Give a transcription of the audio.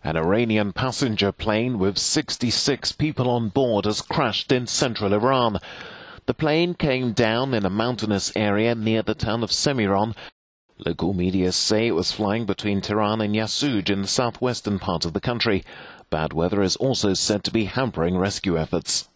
An Iranian passenger plane with 66 people on board has crashed in central Iran. The plane came down in a mountainous area near the town of Semiron. Local media say it was flying between Tehran and Yasuj in the southwestern part of the country. Bad weather is also said to be hampering rescue efforts.